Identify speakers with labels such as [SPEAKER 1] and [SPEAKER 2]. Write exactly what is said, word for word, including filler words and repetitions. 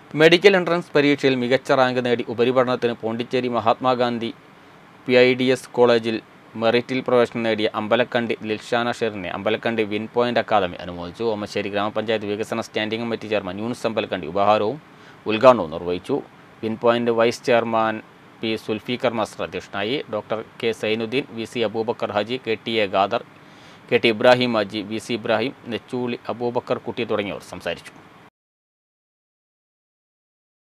[SPEAKER 1] Medical entrance പരീക്ഷയിൽ മികച്ച rank നേടി ഉപരിപഠനത്തിന് Pondicherry Mahatma Gandhi P I D S കോളേജിൽ മെറിറ്റിൽ പ്രവേശനം നേടിയ അമ്പലക്കണ്ടി ലിൽഷാന ഷെറിനെ അമ്പലക്കണ്ടി വിൻ പോയിന്റ് അക്കാദമി അനുമോദിച്ചു. ഓമശ്ശേരി ഗ്രാമപഞ്ചായത്ത് വികസന standing committee chairman Yunus Ambalakkandi ഉപഹാരവും ഉദ്ഘാടനവും നിർവഹിച്ചു. Win point vice chairman P Sulfeeqar master അധ്യക്ഷനായി. Doctor K Sainuddin, V C Abubakar Haji, K T A Khader, K T Ibrahim Haji, V C Ibrahim, Nechooli Abubakar Kutty തുടങ്ങിയവർ സംസാരിച്ചു.